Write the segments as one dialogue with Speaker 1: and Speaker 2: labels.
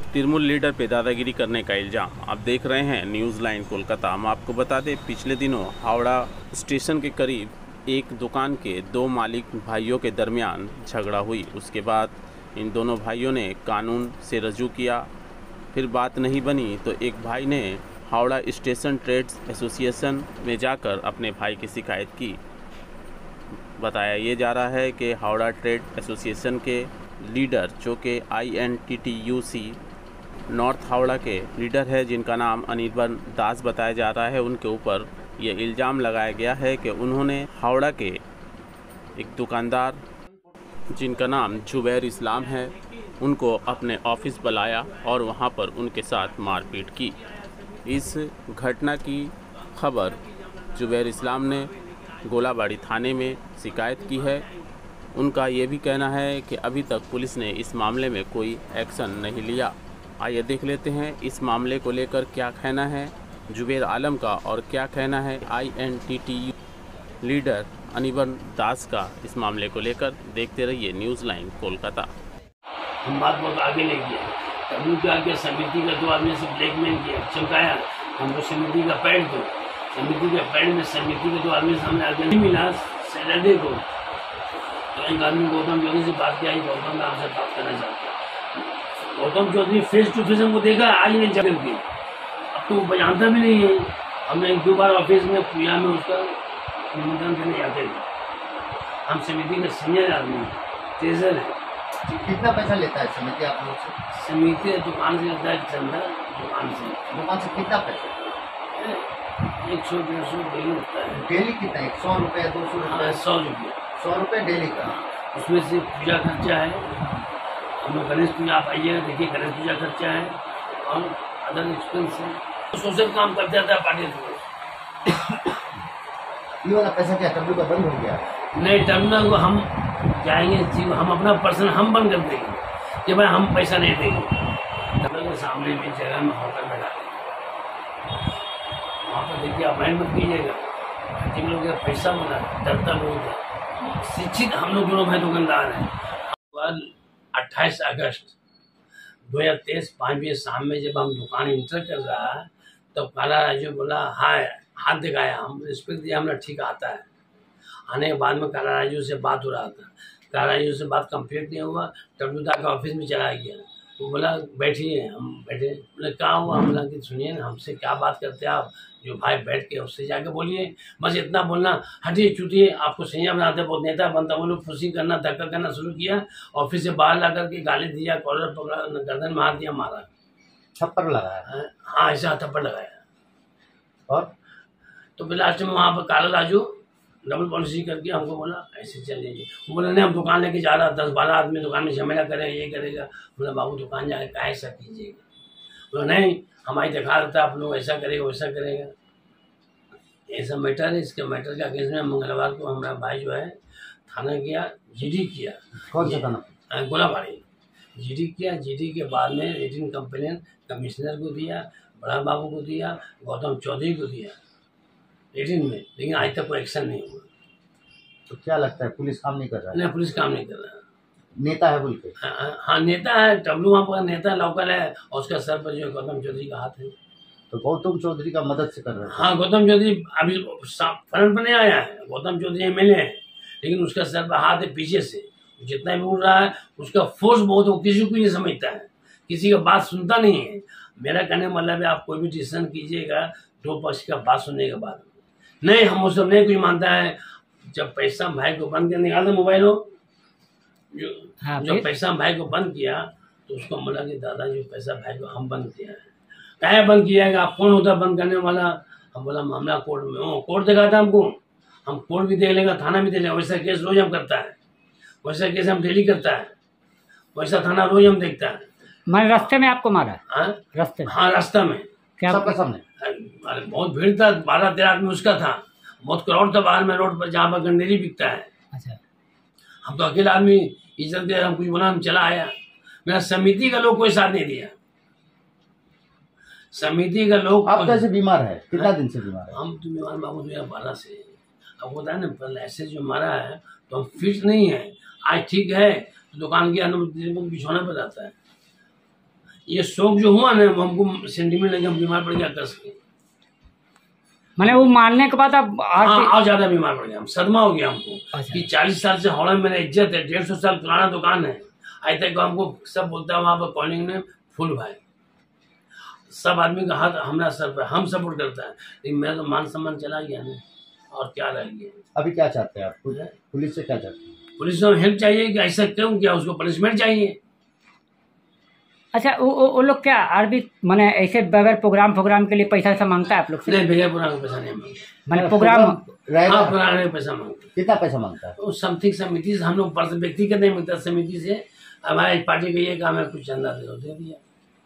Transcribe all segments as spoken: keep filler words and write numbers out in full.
Speaker 1: Trinamool leader पे दादागिरी करने का इल्ज़ाम। आप देख रहे हैं न्यूज़ लाइन कोलकाता। हम आपको बता दें, पिछले दिनों हावड़ा स्टेशन के करीब एक दुकान के दो मालिक भाइयों के दरमियान झगड़ा हुई। उसके बाद इन दोनों भाइयों ने कानून से रजू किया। फिर बात नहीं बनी तो एक भाई ने हावड़ा स्टेशन ट्रेड्स एसोसिएशन में जाकर अपने भाई की शिकायत की। बताया ये जा रहा है कि हावड़ा ट्रेड एसोसिएशन के लीडर, जो कि I N T T U C North Howrah के लीडर है, जिनका नाम अनिर्बन दास बताया जा रहा है, उनके ऊपर ये इल्ज़ाम लगाया गया है कि उन्होंने हावड़ा के एक दुकानदार, जिनका नाम जुबैर इस्लाम है, उनको अपने ऑफिस बुलाया और वहां पर उनके साथ मारपीट की। इस घटना की खबर जुबैर इस्लाम ने गोलाबाड़ी थाने में शिकायत की है। उनका ये भी कहना है कि अभी तक पुलिस ने इस मामले में कोई एक्शन नहीं लिया। आइए देख लेते हैं इस मामले को लेकर क्या कहना है जुबैर आलम का और क्या कहना है I N T T U leader Anirban Das का इस मामले को लेकर। देखते रहिए न्यूज़ लाइन कोलकाता।
Speaker 2: हम बात बहुत आगे ले गए, तभी क्या किया, समिति का दो आदमी से ब्लैकमेल किया, चमकाया हमको समिति का पैड दो। समिति के पैड में समिति के दो आदमी सामने आगे नहीं मिला सैटरडे को, तो एक आदमी गौतम चौधरी से बात किया, गौतम नाम से बात करना चाहता है। Gautam Chaudhary face to face हमको देखा आज नहीं जगह के, अब तो वो जानता भी नहीं है। हमने एक दो बार ऑफिस में पूजा में उसका निमंत्रण देने जाते थे। हम समिति के सीनियर आदमी ट्रेजर है।
Speaker 3: कितना पैसा लेता है समिति आप लोग से?
Speaker 2: समिति दुकान से लेता है चंदा, दुकान से
Speaker 3: दुकान से कितना पैसा?
Speaker 2: एक सौ डेढ़ सौ डेली होता है।
Speaker 3: डेली कितना? एक सौ रुपये दो सौ रुपये?
Speaker 2: सौ रुपये
Speaker 3: सौ रुपये डेली का।
Speaker 2: उसमें से पूजा खर्चा है, हमें गणेश पूजा आप आइएगा देखिए, गणेश पूजा खर्चा है और अदर एक्सपेंस है। तो सोशल काम कर जाता है पार्टी से।
Speaker 3: ये वाला पैसा क्या टब्लू का बंद हो गया?
Speaker 2: नहीं, टर्मिनल को हम जाएंगे, हम अपना पर्सन हम बंद कर देंगे कि भाई हम पैसा नहीं देंगे। टर्मिनल के सामने भी जगह में होटल में डालेंगे, वहाँ पर देखिए अपॉइंट मत कीजिएगा। जिन लोग पैसा मिला डरता लोग है, शिक्षित हम लोग दोनों भाई दुकानदार हैं। अट्ठाईस अगस्त दो हज़ार तेईस पाँच बजे शाम में जब हम दुकान इंटर कर रहा है तो काला राजू बोला हाय, हाथ दिखाया, हम रिस्पेक्ट दिया, हमने ठीक आता है। आने के बाद में काला राजू से बात हो रहा था, काला राजू से बात कंप्लीट नहीं हुआ, टब्लूदा का ऑफिस में चला गया। वो बोला बैठिए, हम बैठे, बोले क्या हुआ? हम बोला कि सुनिए ना, हमसे क्या बात करते हैं आप, जो भाई बैठ के उससे जाके बोलिए, बस इतना बोलना, हटिए चुटिए, आपको सैया बनाते बहुत नेता बनता, वो लोग फुसी करना, धक्का करना शुरू किया। ऑफिस से बाहर ला करके गाली दिया, कॉलर पकड़ा, गर्दन में हाथ दिया, मारा,
Speaker 3: थप्पड़ लगाया।
Speaker 2: हाँ ऐसा थप्पड़ लगाया।
Speaker 3: और
Speaker 2: तो फिर लास्ट में वहाँ पर काला राजू डबल पॉलिसी करके हमको बोला ऐसे चल लीजिए। वो बोले नहीं, हम दुकान लेके जा रहा, दस बारह आदमी दुकान में झमेला करेगा, ये करेगा। बोला बाबू दुकान जाके का ऐसा कीजिएगा। बोला नहीं, हमारी दिखा देता, आप लोग ऐसा करेगा वैसा करेगा। ऐसा मैटर है, इसके मैटर का केस में मंगलवार को हमारा भाई जो है थाना गया, जीडी किया।
Speaker 3: कौन सा थाना?
Speaker 2: गोलाबाड़ी जीडी किया। जीडी के बाद में रिटन कंप्लेन कमिश्नर को दिया, बड़ा बाबू को दिया, गौतम चौधरी को दिया रिटन में, लेकिन आज तक कोई एक्शन नहीं हुआ।
Speaker 3: तो क्या लगता है पुलिस काम नहीं कर रहा है?
Speaker 2: नहीं, पुलिस काम नहीं कर रहा है।
Speaker 3: नेता है बोल के?
Speaker 2: हाँ, हाँ नेता है, टब्लू वहाँ पर नेता लोकल है और उसका सर पर जो गौतम चौधरी का हाथ है।
Speaker 3: तो गौतम चौधरी का मदद से कर रहे हैं?
Speaker 2: हाँ, गौतम चौधरी अभी फ्रंट पर नहीं आया है, Gautam Chaudhary M L A है, लेकिन उसका सर पर हाथ है पीछे से। जितना भी उड़ रहा है उसका फोर्स बहुत, वो किसी को नहीं समझता है, किसी का बात सुनता नहीं है। मेरा कहने मतलब है, आप कोई भी डिसीजन कीजिएगा दो पक्ष का बात सुनने के बाद। नहीं, हम उस नहीं कोई मानता है। जब पैसा भाई को बंद कर निकाला मोबाइल हो, जो हाँ, जब पैसा भाई को बंद किया तो उसको बोला कि दादा जो पैसा भाई को हम बंद किया है। क्या बंद किया है? आप कौन होता बंद करने वाला? हम बोला मामला कोर्ट में हो, कोर्ट दिखा था हमको, हम कोर्ट भी देख लेगा, थाना भी देख लेगा। वैसा केस रोज हम करता है, वैसा केस हम डेली करता है, वैसा थाना रोज हम देखता है।
Speaker 4: मैं रास्ते में आपको मारा?
Speaker 2: हाँ
Speaker 4: रास्ते में?
Speaker 2: हाँ रास्ता में।
Speaker 4: क्या
Speaker 3: सबका सामने?
Speaker 2: अरे बहुत भीड़ था, बारह तेरह आदमी उसका था, बहुत क्राउड था बाहर में रोड पर जहाँ पर गंडेरी बिकता है।
Speaker 4: अच्छा,
Speaker 2: हम तो अकेला आदमी इज्जत दे, हम कुछ बोला, हम चला आया। मेरा समिति का लोग कोई साथ नहीं दिया, समिति का लोग।
Speaker 3: आप कैसे बीमार है? कितना दिन से बीमार है?
Speaker 2: हम तो बीमार बाबू भैया बारह से, अब होता है ना, पहले ऐसे जो मारा है तो हम फिट नहीं है। आज ठीक है तो दुकान के अंदर बिछौना पर जाता है, ये शौक जो हुआ ना, हमको सेंटीमेंट लगे, हम बीमार पड़ गया कर सके।
Speaker 4: मैंने वो मारने के बाद अब
Speaker 2: हाँ, और ज्यादा बीमार पड़ गया, हम सदमा हो गया हमको।
Speaker 4: अच्छा।
Speaker 2: कि चालीस साल से हावड़ा में मेरा इज्जत है, डेढ़ सौ साल पुराना दुकान है, आज तक हमको सब बोलता है वहां पर कॉलिंग में फुल भाई, सब आदमी का हाथ हमारा सर पे, हम सपोर्ट करता है, लेकिन मेरा तो मान सम्मान चला गया ना, और क्या रह गया।
Speaker 3: अभी क्या चाहते हैं आप? पुलिस से क्या चाहते हैं?
Speaker 2: पुलिस को हेल्प चाहिए कि ऐसा क्यों किया, उसको पनिशमेंट चाहिए।
Speaker 4: अच्छा, वो वो वो लोग क्या आरबी माने ऐसे बगैर प्रोग्राम प्रोग्राम के लिए पैसा ऐसा मांगता है आप लोग से?
Speaker 2: नहीं, बगैर पुराना पैसा नहीं मांगते,
Speaker 4: मैंने प्रोग्राम
Speaker 3: रहेगा?
Speaker 2: हाँ, पुराने पैसा मांगते।
Speaker 3: कितना पैसा मांगता है?
Speaker 2: उस समथिंग समिति से हम लोग पर्सन व्यक्तिगत नहीं मिलता, समिति से हमारे पार्टी का ये काम है, कुछ चंदा दे दो, दे दिया।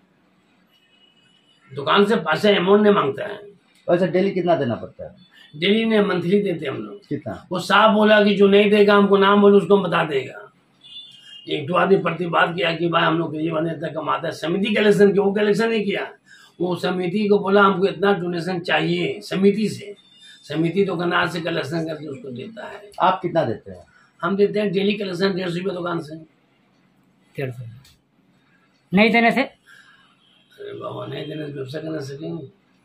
Speaker 2: दुकान से पैसा अमाउंट नहीं मांगता है।
Speaker 3: वैसे डेली कितना देना पड़ता है?
Speaker 2: डेली ने मंथली देते हम लोग।
Speaker 3: कितना?
Speaker 2: वो साहब बोला कि जो नहीं देगा हमको नाम बोलो, उसको हम बता देगा। एक दो आदमी प्रतिवाद किया कि भाई हम लोग गरीब आदमी इतना कमाता है, समिति कलेक्शन किया, वो कलेक्शन नहीं किया, वो समिति को बोला हमको इतना डोनेशन चाहिए समिति से, समिति दुकानदार से कलेक्शन करके उसको देता है।
Speaker 3: आप कितना देते हैं?
Speaker 2: हम देते हैं डेली कलेक्शन डेढ़ सौ रुपये दुकान से।
Speaker 4: डेढ़ सौ नहीं देने से?
Speaker 2: अरे बाबा, नहीं देने से व्यवसाय करना सकेंगे?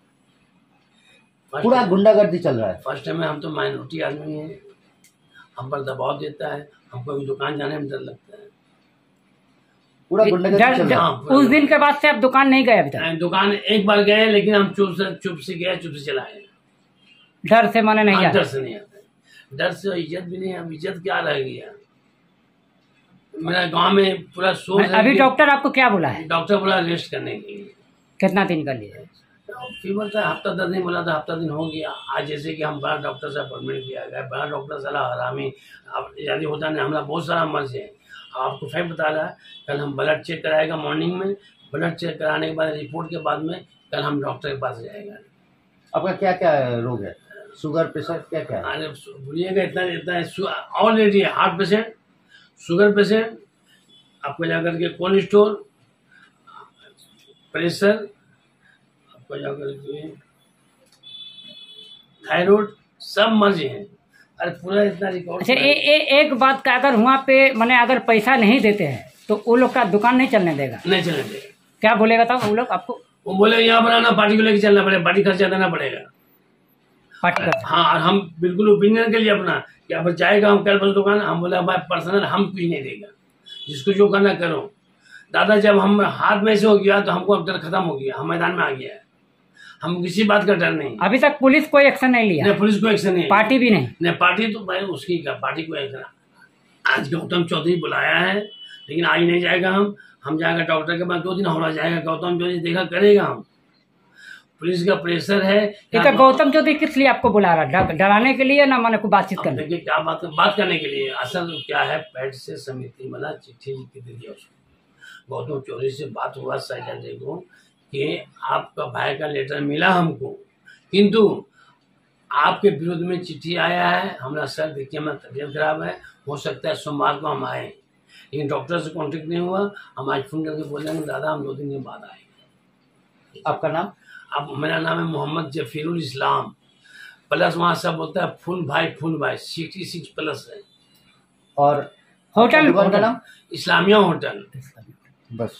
Speaker 3: पूरा गुंडागर्दी चल रहा है।
Speaker 2: फर्स्ट टाइम में हम तो माइनॉरिटी आदमी है, हम पर दबाव देता है, हमको अभी दुकान जाने में डर लगता है।
Speaker 3: पूरा गुंडागर्दी
Speaker 4: डर-
Speaker 3: चल रहा है।
Speaker 4: डर- उस दिन के बाद से आप दुकान नहीं गए अभी तक?
Speaker 2: नहीं, दुकान एक बार गए, लेकिन हम चुप से चुप से गए, चुप से चलाए।
Speaker 4: डर से माने नहीं
Speaker 2: हाँ,
Speaker 4: जाते?
Speaker 2: डर से नहीं आता, डर से इज्जत भी नहीं, अब इज्जत क्या रह गया। मेरा गांव में पूरा सोच है
Speaker 4: अभी
Speaker 2: कि
Speaker 4: डॉक्टर आपको क्या बोला है?
Speaker 2: डॉक्टर बोला रेस्ट करने के लिए।
Speaker 4: कितना दिन का लिए?
Speaker 2: फीवर था, हफ्ता दस दिन बोला था, हफ्ता दिन हो गया। आज जैसे कि हम बड़ा डॉक्टर से अपॉइंटमेंट किया गया, बड़ा डॉक्टर साला हरामी, अब यदि होता नहीं, हमारा बहुत सारा मर्ज है। आपको फैक्ट बता रहा है, कल हम ब्लड चेक कराएगा मॉर्निंग में, ब्लड चेक कराने के बाद रिपोर्ट के बाद में कल हम डॉक्टर के पास जाएगा।
Speaker 3: आपका क्या क्या रोग है? शुगर, प्रेशर, क्या क्या है?
Speaker 2: अरे बोलिएगा, इतना इतना है already heart patient, sugar patient, आपको जाकर के कोलेस्ट्रॉल, प्रेशर, आपको जाकर के थायराइड, सब मर्ज हैं। अरे पूरा इतना रिकॉर्ड।
Speaker 4: अच्छा, ए, ए, एक बात का, अगर वहाँ पे माने अगर पैसा नहीं देते हैं तो वो लोग का दुकान नहीं चलने देगा?
Speaker 2: नहीं चलने देगा।
Speaker 4: क्या बोलेगा तब वो लोग आपको?
Speaker 2: वो बोले यहाँ बनाना, पार्टी को लेके चलना पड़ेगा, पार्टी खर्चा देना पड़ेगा।
Speaker 4: पार्टी का?
Speaker 2: हाँ, और हम बिल्कुल ओपिनियन के लिए अपना कि अब जाएगा हम कल बस दुकान, हम बोला भाई पर्सनल हम कुछ नहीं देगा, जिसको जो करना करो। दादा जब हम हाथ में से हो गया तो हमको अब डर खत्म हो गया, हम मैदान में आ गया है, हम किसी बात का डर नहीं।
Speaker 4: अभी तक पुलिस कोई एक्शन नहीं लिया?
Speaker 2: नहीं, पुलिस को एक्शन नहीं,
Speaker 4: पार्टी भी नहीं?
Speaker 2: नहीं, पार्टी तो भाई उसकी का पार्टी को एक्शन। आज गौतम चौधरी बुलाया है, लेकिन आज नहीं जाएगा हम हम जाएगा डॉक्टर के पास, दो दिन हमारा जाएगा, गौतम चौधरी देखा करेगा। हम पुलिस का प्रेशर है।
Speaker 4: ठीक है, गौतम चौधरी किस लिए आपको बुला रहा है? डराने के लिए ना माने को बातचीत करने?
Speaker 2: देखिए क्या बात बात करने के लिए। असल क्या है, पैट से समिति वाला चिट्ठी लिख के दे दिया उसको। गौतम चौधरी से बात हुआ सैटरडे को कि आपका भाई का लेटर मिला हमको, किंतु आपके विरुद्ध में चिट्ठी आया है, हमारा सर देखिए हमारा तबीयत खराब है, हो सकता है सोमवार को हम आए, लेकिन डॉक्टर से कांटेक्ट नहीं हुआ। हम आज फोन करके बोलेंगे दादा हम दो दिन के बाद आएंगे।
Speaker 3: आपका नाम?
Speaker 2: अब मेरा नाम है मोहम्मद जफीरुल इस्लाम, प्लस वहाँ सब बोलता है फुल भाई, फुल भाई सिक्सटी सिक्स प्लस है।
Speaker 3: और
Speaker 4: होटल
Speaker 3: दुकान का नाम?
Speaker 2: इस्लामिया होटल।
Speaker 3: बस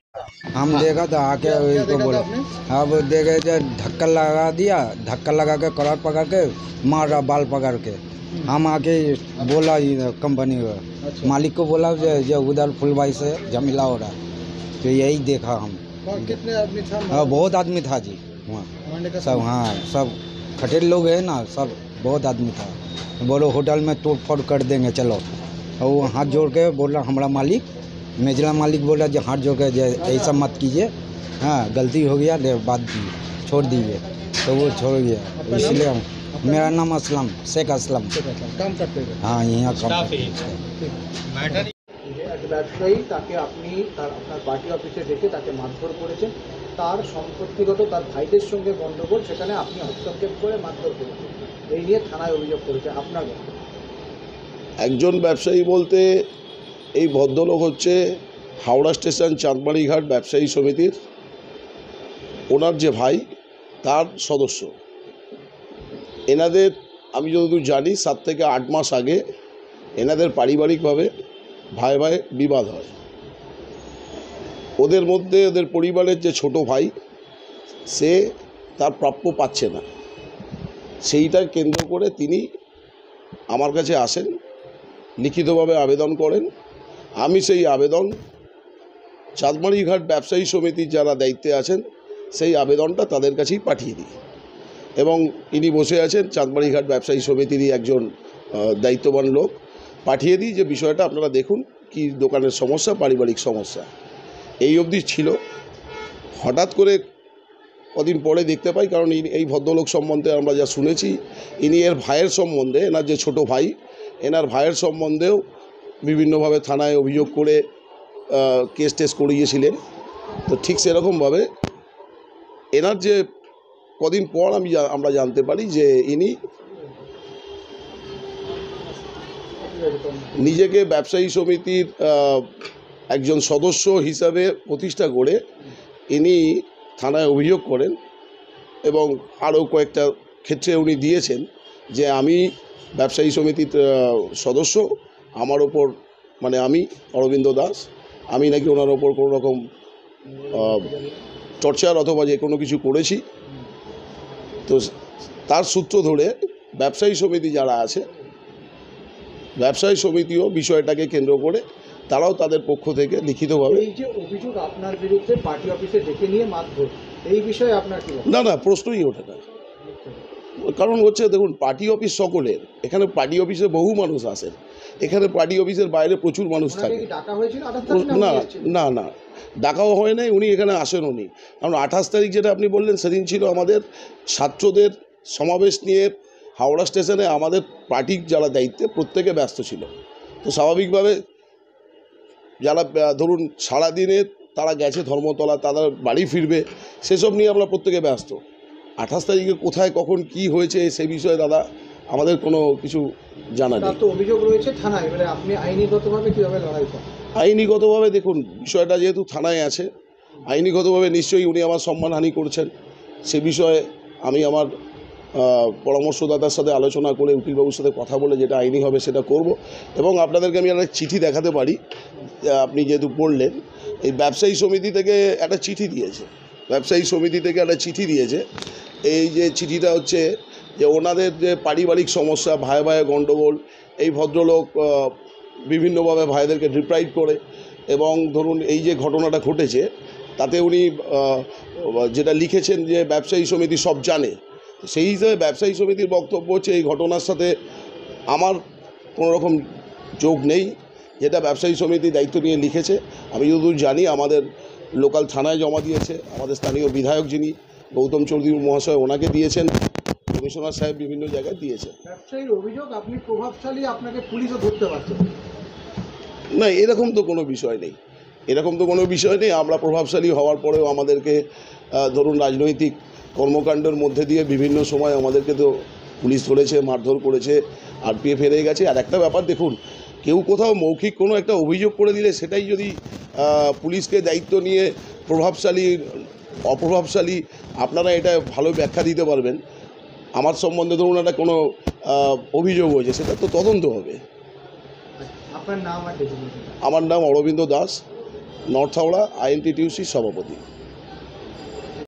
Speaker 5: हम देखा तो आके उसको बोला, अब देखे जो धक्का लगा दिया, धक्का लगा के कलर पकड़ के मार रहा, बाल पकड़ के। हम आके बोला कंपनी का मालिक को बोला जो, जो उधर फुलबाई से झमेला हो रहा, तो यही देखा हम।
Speaker 6: कितने आदमी था?
Speaker 5: हाँ, बहुत आदमी था जी वहाँ सब। हाँ, सब खटेर लोग हैं ना, सब बहुत आदमी था। बोलो होटल में तोड़ फोड़ कर देंगे, चलो। और वो हाथ जोड़ के बोला हमारा मालिक, मेजला मालिक बोला जो हाथ जोड़ के ऐसा मत कीजिए, हाँ गलती हो गया, ले बात दी छोड़ दीजिए, तो वो छोड़ गया। इसलिए हम, मेरा नाम असलम, शेख असलम।
Speaker 6: काम करते थे?
Speaker 5: हाँ, यहाँ काम करते।
Speaker 6: এক ব্যবসায়ী তাকে আপনি তার আপনার পার্টি অফিসে ডেকে তাকে মারধর করেছেন, তার সম্পত্তিগত তার ভাইদের সঙ্গে গণ্ডগোল, সেখানে আপনি হস্তক্ষেপ করে মারধর করেছেন, এই নিয়ে থানায় অভিযোগ করেছে, আপনার বক্তব্য?
Speaker 7: একজন ব্যবসায়ী বলতে এই ভদ্রলোক হচ্ছে হাওড়া স্টেশন চাঁদমারিঘাট ব্যবসায়ী সমিতির, ওনার যে ভাই তার সদস্য। এনাদের আমি যতদূর জানি সাত থেকে আট মাস আগে এনাদের পারিবারিকভাবে ভাই ভাই বিবাদ হয়। ওদের মধ্যে ওদের পরিবারের যে ছোট ভাই সে তার প্রাপ্য পাচ্ছে না, সেইটা কেন্দ্র করে তিনি আমার কাছে আসেন, লিখিতভাবে আবেদন করেন। আমি সেই আবেদন চাঁদমারিঘাট ব্যবসায়ী সমিতির যারা দায়িত্বে আছেন সেই আবেদনটা তাদের কাছেই পাঠিয়ে দিই, এবং ইনি বসে আছেন চাঁদমারিঘাট ব্যবসায়ী সমিতিরই একজন দায়িত্ববান লোক, পাঠিয়ে দিই যে বিষয়টা আপনারা দেখুন কি দোকানের সমস্যা, পারিবারিক সমস্যা। এই অবধি ছিল। হঠাৎ করে কদিন পরে দেখতে পাই, কারণ এই ভদ্রলোক সম্বন্ধে আমরা যা শুনেছি, ইনি এর ভাইয়ের সম্বন্ধে, এনার যে ছোট ভাই, এনার ভাইয়ের সম্বন্ধেও বিভিন্নভাবে থানায় অভিযোগ করে কেস টেস করিয়েছিলেন। তো ঠিক সেরকমভাবে এনার যে কদিন পর আমি আমরা জানতে পারি যে ইনি নিজেকে ব্যবসায়ী সমিতির একজন সদস্য হিসাবে প্রতিষ্ঠা করে ইনি থানায় অভিযোগ করেন, এবং আরও কয়েকটা ক্ষেত্রে উনি দিয়েছেন যে আমি ব্যবসায়ী সমিতির সদস্য, আমার ওপর মানে আমি অরবিন্দ দাস, আমি নাকি ওনার ওপর কোনো রকম টর্চার অথবা যে কোনো কিছু করেছি। তো তার সূত্র ধরে ব্যবসায়ী সমিতি যারা আছে, ব্যবসায়ী সমিতিও বিষয়টাকে কেন্দ্র করে তারাও তাদের পক্ষ থেকে লিখিতভাবে,
Speaker 6: এই যে অভিযোগ আপনার বিরুদ্ধে পার্টি অফিসে ডেকে নিয়ে মারধর, এই বিষয়ে আপনার কি?
Speaker 7: না না প্রশ্নই ওঠে না। কারণ হচ্ছে দেখুন, পার্টি অফিস সকলের, এখানে পার্টি অফিসে বহু মানুষ আসেন, এখানে পার্টি অফিসের বাইরে প্রচুর মানুষ থাকে। না না না ডাকাও হয় নাই, উনি এখানে আসেন উনি। কারণ আঠাশ তারিখ যেটা আপনি বললেন, সেদিন ছিল আমাদের ছাত্রদের সমাবেশ নিয়ে হাওড়া স্টেশনে, আমাদের পার্টির যারা দায়িত্বে প্রত্যেকে ব্যস্ত ছিল। তো স্বাভাবিকভাবে যারা ধরুন সারাদিনে তারা গেছে ধর্মতলা, তাদের বাড়ি ফিরবে, সেসব নিয়ে আমরা প্রত্যেকে ব্যস্ত। আঠাশ তারিখে কোথায় কখন কি হয়েছে সে বিষয়ে দাদা আমাদের কোনো কিছু জানা নেই।
Speaker 6: তো অভিযোগ রয়েছে থানায়, এবারে আপনি আইনিগতভাবে কীভাবে লড়াই করেন?
Speaker 7: আইনিগতভাবে দেখুন, বিষয়টা যেহেতু থানায় আছে, আইনিগতভাবে নিশ্চয়ই উনি আমার সম্মানহানি করছেন, সে বিষয়ে আমি আমার পরামর্শদাতার সাথে আলোচনা করে, উকিলবাবুর সাথে কথা বলে যেটা আইনি হবে সেটা করব। এবং আপনাদেরকে আমি একটা চিঠি দেখাতে পারি, আপনি যেহেতু বললেন, এই ব্যবসায়ী সমিতি থেকে একটা চিঠি দিয়েছে, ব্যবসায়ী সমিতি থেকে একটা চিঠি দিয়েছে। এই যে চিঠিটা হচ্ছে যে ওনাদের যে পারিবারিক সমস্যা, ভাই ভাইয়ে গণ্ডগোল, এই ভদ্রলোক বিভিন্নভাবে ভাইদেরকে ডিপ্রাইভ করে, এবং ধরুন এই যে ঘটনাটা ঘটেছে তাতে উনি যেটা লিখেছেন যে ব্যবসায়ী সমিতি সব জানে, সেই হিসাবে ব্যবসায়ী সমিতির বক্তব্য হচ্ছে এই ঘটনার সাথে আমার কোনো রকম যোগ নেই, যেটা ব্যবসায়ী সমিতি দায়িত্ব নিয়ে লিখেছে। আমি যতদূর জানি আমাদের লোকাল থানায় জমা দিয়েছে, আমাদের স্থানীয় বিধায়ক যিনি গৌতম চৌধুরী মহাশয়, ওনাকে দিয়েছেন, কমিশনার সাহেব বিভিন্ন জায়গায় দিয়েছেন।
Speaker 6: ব্যবসায়ীর অভিযোগ আপনি প্রভাবশালী, আপনাকে পুলিশও ধরতে পারছে
Speaker 7: না, এরকম তো কোনো বিষয় নেই, এরকম তো কোনো বিষয় নেই। আমরা প্রভাবশালী হওয়ার পরেও আমাদেরকে ধরুন রাজনৈতিক কর্মকাণ্ডের মধ্যে দিয়ে বিভিন্ন সময় আমাদেরকে তো পুলিশ ধরেছে, মারধর করেছে, আরপিএফ হেরে গেছে। আর একটা ব্যাপার দেখুন, কেউ কোথাও মৌখিক কোনো একটা অভিযোগ করে দিলে সেটাই যদি পুলিশকে দায়িত্ব নিয়ে প্রভাবশালী অপ্রভাবশালী, আপনারা এটা ভালো ব্যাখ্যা দিতে পারবেন। আমার সম্বন্ধে ধরুন একটা কোনো অভিযোগ হয়েছে, সেটা তো তদন্ত হবে।
Speaker 6: আপনার নাম?
Speaker 7: আমার নাম অরবিন্দ দাস, নর্থ হাওড়া আইএনটিটিউসির সভাপতি।